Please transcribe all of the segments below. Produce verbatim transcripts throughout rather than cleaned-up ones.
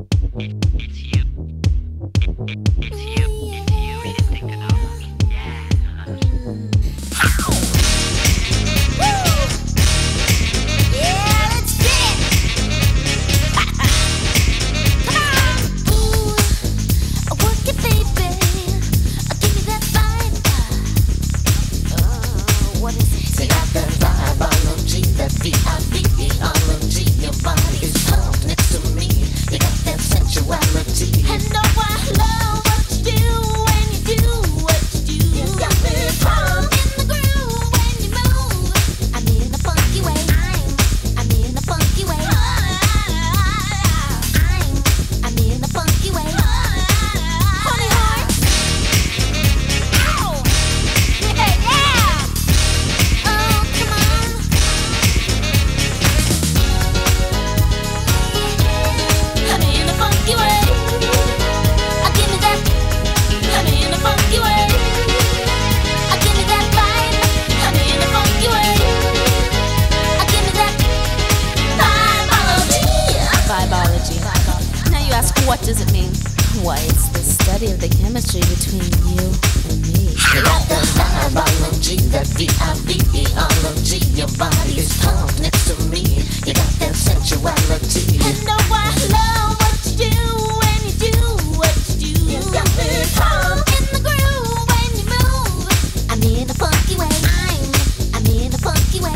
What does it mean? Why, it's the study of the chemistry between you and me. You got the Vibeology, that V I B E O G. Your body is pumped next to me. You got that sensuality. And know I love what you do when you do what you do. You got me pumped in the groove when you move. I'm in a funky way. I'm, I'm in a funky way.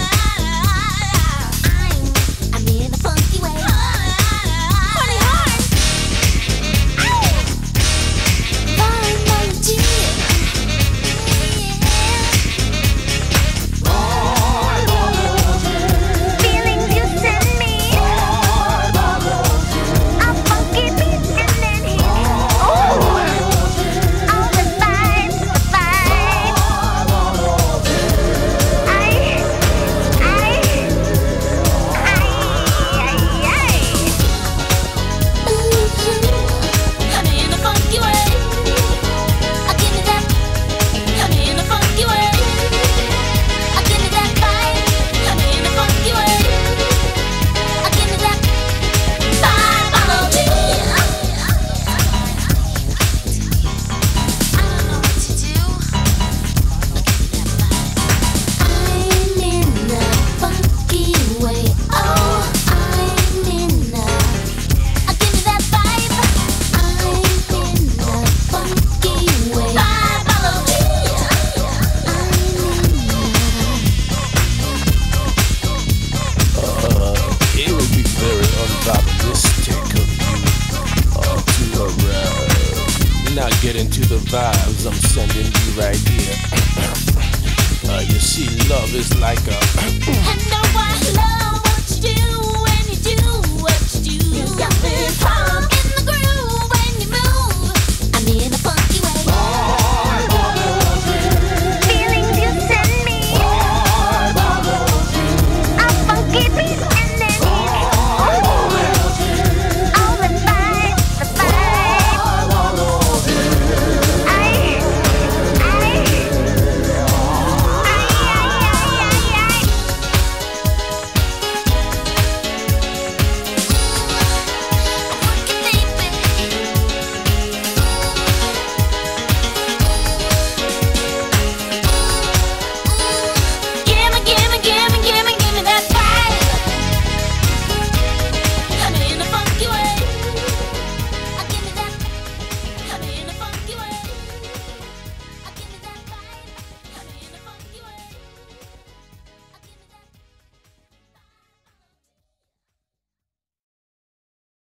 I'm, I'm in a funky way. Get into the vibes I'm sending you right here. uh, you see, love is like a and know I love what you do.